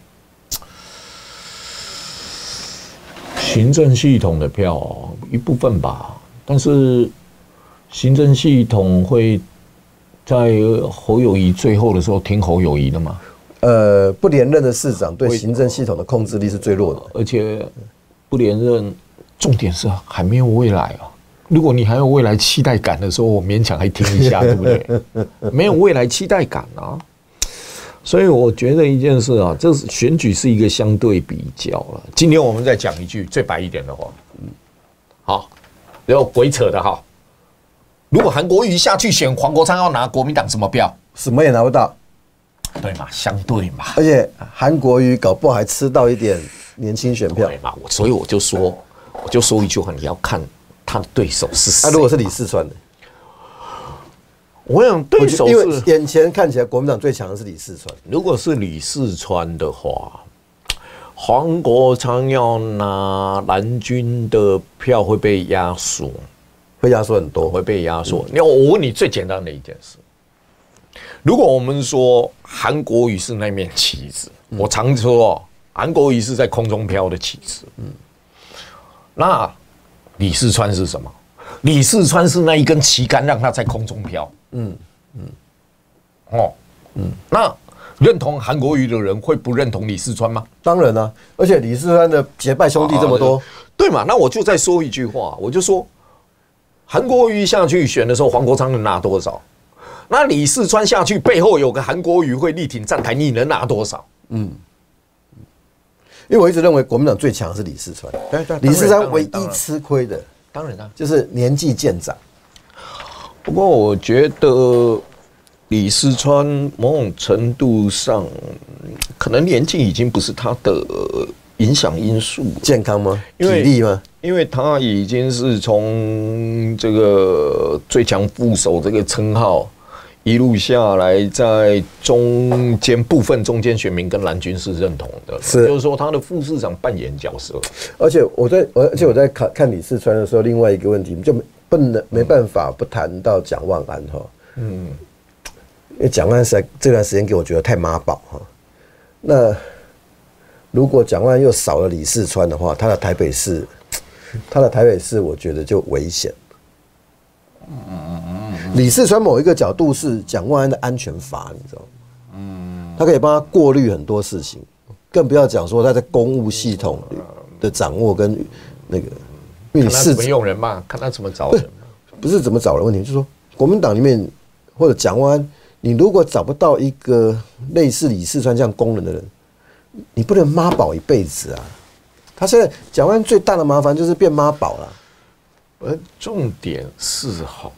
[SPEAKER 3] 行政系统的票一部分吧。但是行政系统会在侯友宜最后的时候听侯友宜的吗？
[SPEAKER 1] 呃，不连任的市长对行政系统的控制力是最弱的，
[SPEAKER 3] 而且不连任，重点是还没有未来啊。如果你还有未来期待感的时候，我勉强还听一下，对不对？没有未来期待感啊，所以我觉得一件事啊，这是选举是一个相对比较了。今天我们再讲一句最白一点的话，嗯，好。有鬼扯的哈！如果韩国瑜下去选，黄国昌要拿国民党什么票？
[SPEAKER 1] 什么也拿不到，
[SPEAKER 3] 对嘛？相对嘛。
[SPEAKER 1] 而且韩国瑜搞不好还吃到一点年轻选票，
[SPEAKER 3] 对嘛？所以我就说，我就说一句话，你要看他的对手是谁。
[SPEAKER 1] 那、啊、如果是李四川的，
[SPEAKER 3] 我想对手是，
[SPEAKER 1] 因为眼前看起来国民党最强的是李四川。
[SPEAKER 3] 如果是李四川的话。黄国昌要拿蓝军的票会被压缩，
[SPEAKER 1] 会压缩很多，
[SPEAKER 3] 会被压缩。那、嗯、我问你最简单的一件事：如果我们说韩国瑜是那面旗子，嗯、我常说韩国瑜是在空中飘的旗子，嗯，那李四川是什么？李四川是那一根旗杆让他在空中飘，嗯嗯，哦，嗯，那。认同韩国瑜的人会不认同李四川吗？
[SPEAKER 1] 当然啊，而且李四川的结拜兄弟这么多，啊、
[SPEAKER 3] 对嘛？那我就再说一句话，我就说，韩国瑜下去选的时候，黄国昌能拿多少？那李四川下去背后有个韩国瑜会力挺站台，你能拿多少？嗯，
[SPEAKER 1] 因为我一直认为国民党最强是李四川，对对，李四川唯一吃亏的，
[SPEAKER 3] 当然了，
[SPEAKER 1] 就是年纪渐长。
[SPEAKER 3] 不过我觉得。李四川某种程度上，可能年纪已经不是他的影响因素。
[SPEAKER 1] 健康吗？体力吗？
[SPEAKER 3] 因为他已经是从这个最强副手这个称号一路下来，在中间部分中间选民跟蓝军是认同的，是就是说他的副市长扮演角色。
[SPEAKER 1] 而且我在，而且我在看看李四川的时候，另外一个问题就不能没办法不谈到蒋万安哈，嗯。因为蒋万安实在这段时间给我觉得太妈宝哈，那如果蒋万安又少了李四川的话，他的台北市，他的台北市我觉得就危险。李四川某一个角度是蒋万安的安全阀，你知道吗？他可以帮他过滤很多事情，更不要讲说他在公务系统的掌握跟那个，
[SPEAKER 3] 因为你是怎么用人嘛，看他怎么找人，
[SPEAKER 1] 不是怎么找人问题，就是说国民党里面或者蒋万安。你如果找不到一个类似李四川这样功能的人，你不能妈宝一辈子啊！他现在蒋万安最大的麻烦就是变妈宝了。
[SPEAKER 3] 而重点是哈，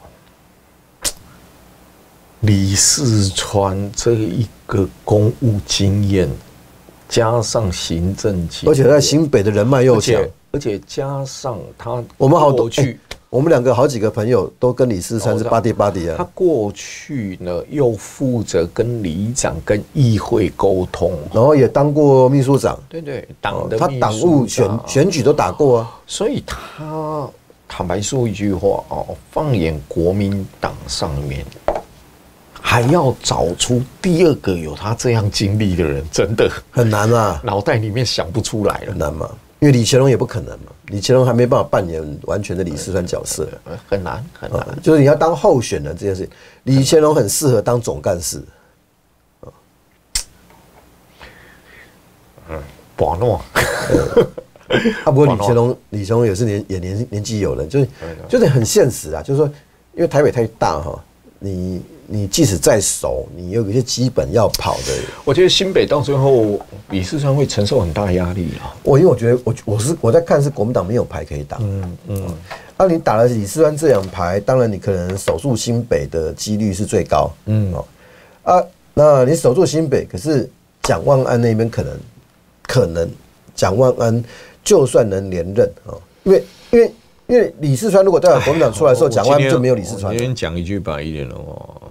[SPEAKER 3] 李四川这一个公务经验，加上行政经验，
[SPEAKER 1] 而且在新北的人脉又强，
[SPEAKER 3] 而且加上他
[SPEAKER 1] 我们好多去。我们两个好几个朋友都跟李四川是巴蒂巴蒂啊。
[SPEAKER 3] 他过去呢又负责跟里长、跟议会沟通，
[SPEAKER 1] 然后也当过秘书长。
[SPEAKER 3] 对对，党的
[SPEAKER 1] 他党务选选举都打过啊。
[SPEAKER 3] 所以他他坦白说一句话哦，放眼国民党上面，还要找出第二个有他这样经历的人，真的
[SPEAKER 1] 很难啊，
[SPEAKER 3] 脑袋里面想不出来了，
[SPEAKER 1] 很难嘛。因为李乾龙也不可能嘛，李乾龙还没办法扮演完全的李四川角色，
[SPEAKER 3] 很难很难、
[SPEAKER 1] 啊。就是你要当候选人这件事，李乾龙很适合当总干事。
[SPEAKER 3] 嗯，把诺。
[SPEAKER 1] 啊，不过李乾龙，李乾龙也是年也年年纪有了，就是就是很现实啊，就是说，因为台北太大哈，你你即使再熟，你有一些基本要跑的。
[SPEAKER 3] 我觉得新北到最后，李四川会承受很大压力啊。
[SPEAKER 1] 我因为我觉得我我是我在看是国民党没有牌可以打，嗯嗯，那、啊、你打了李四川这两牌，当然你可能守住新北的几率是最高，嗯哦，啊，那你守住新北，可是蒋万安那边可能可能蒋万安。就算能连任啊，因为因为因为李四川如果代表国民党出来的时候，蒋万安就没有李四川。
[SPEAKER 3] 我今天讲一句白一点的哦，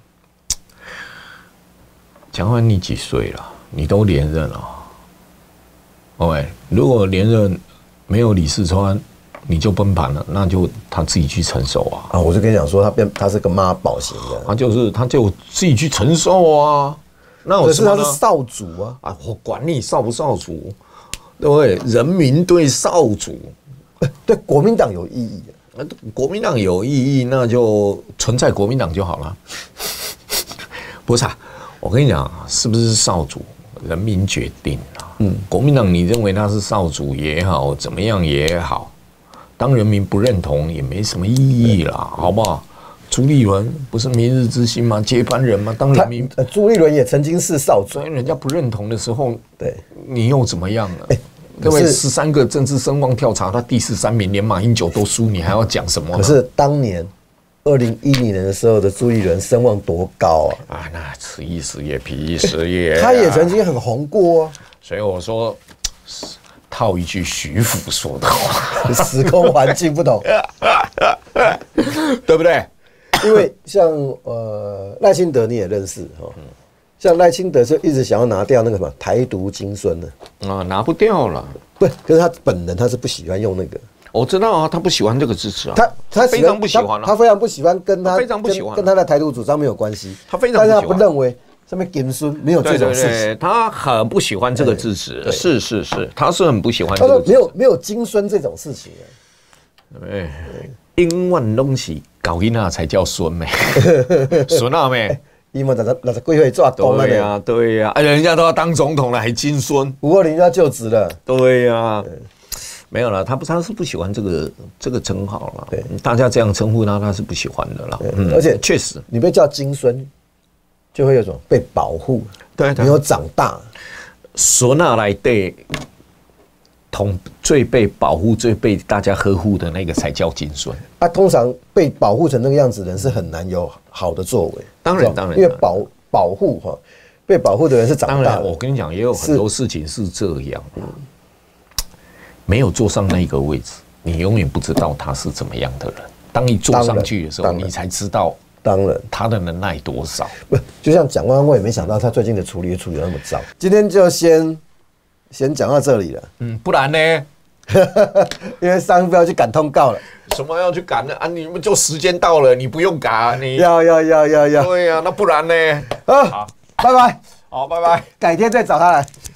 [SPEAKER 3] 蒋万安你几岁了？你都连任了。OK， 如果连任没有李四川，你就崩盘了，那就他自己去承受啊。
[SPEAKER 1] 啊，我就跟你讲说，他变他是个妈宝型的，
[SPEAKER 3] 他就是他就自己去承受啊。那我
[SPEAKER 1] 是他是少主啊，
[SPEAKER 3] 啊，我管你少不少主。对，人民对少主，
[SPEAKER 1] 对国民党有意义
[SPEAKER 3] 的。国民党有意义，那就存在国民党就好了。不是啊，我跟你讲，是不是少主，人民决定啊。嗯，国民党你认为他是少主也好，怎么样也好，当人民不认同也没什么意义啦，好不好？朱立伦不是明日之星吗？接班人吗？当人民，
[SPEAKER 1] 呃，朱立伦也曾经是少主，
[SPEAKER 3] 所以人家不认同的时候，
[SPEAKER 1] 对，
[SPEAKER 3] 你又怎么样呢？欸各位，十三个政治声望调查，他第十三名，连马英九都输，你还要讲什么？
[SPEAKER 1] 可是当年二零一零年的时候的朱立伦声望多高啊！
[SPEAKER 3] 啊，那此一时也彼一时也、啊。
[SPEAKER 1] 他也曾经很红过、啊，
[SPEAKER 3] 所以我说，套一句徐福说的话，
[SPEAKER 1] 时空环境不同，
[SPEAKER 3] 对不对？
[SPEAKER 1] 因为像呃赖清德你也认识哈。像赖清德就一直想要拿掉那个什么台独金孙呢？
[SPEAKER 3] 啊，拿不掉了。
[SPEAKER 1] 不，可是他本人他是不喜欢用那个。
[SPEAKER 3] 我知道啊，他不喜欢这个支持啊。
[SPEAKER 1] 他他
[SPEAKER 3] 非常不喜欢啊，
[SPEAKER 1] 他非常不喜欢跟他
[SPEAKER 3] 非常不喜欢、啊、
[SPEAKER 1] 跟他的台独主张没有关系。
[SPEAKER 3] 他非常不喜欢，
[SPEAKER 1] 但是他不认为上面金孙没有这种事情。
[SPEAKER 3] 对对对，他很不喜欢这个支持。是是是，他是很不喜欢这个支持。
[SPEAKER 1] 没有没有金孙这种事情啊。
[SPEAKER 3] 对，英万东西搞囡仔才叫孙妹，孙啊妹。
[SPEAKER 1] 因为那那是贵会抓工了。
[SPEAKER 3] 对呀、啊，对呀、啊，哎，人家都要当总统了，还金孙。
[SPEAKER 1] 五二零要就职了。
[SPEAKER 3] 对呀、啊，没有了，他不，他是不喜欢这个这个称号了。对，大家这样称呼他，他是不喜欢的了。
[SPEAKER 1] 嗯，而且
[SPEAKER 3] 确实，
[SPEAKER 1] 你被叫金孙，就会有种被保护。
[SPEAKER 3] 对，
[SPEAKER 1] 你有长大。
[SPEAKER 3] 孙啊来对。同最被保护、最被大家呵护的那个才叫金孙。
[SPEAKER 1] 啊，通常被保护成那个样子的人是很难有好的作为。
[SPEAKER 3] 当然，当然，
[SPEAKER 1] 因为保保护哈，被保护的人是长大的。
[SPEAKER 3] 当然，我跟你讲，也有很多事情是这样。没有坐上那个位置，你永远不知道他是怎么样的人。当你坐上去的时候，你才知道，
[SPEAKER 1] 当然
[SPEAKER 3] 他的能耐多少。
[SPEAKER 1] 不，就像蒋万安，我也没想到他最近的处理处理得那么糟。今天就先。先讲到这里了，
[SPEAKER 3] 嗯，不然呢？
[SPEAKER 1] 因为商标去赶通告了。
[SPEAKER 3] 什么要去赶呢？啊，你们就时间到了，你不用赶、啊，你
[SPEAKER 1] 要要要要要。
[SPEAKER 3] 对呀、啊，那不然呢？
[SPEAKER 1] 啊，好，拜拜，
[SPEAKER 3] 好，拜拜，
[SPEAKER 1] 改天再找他来。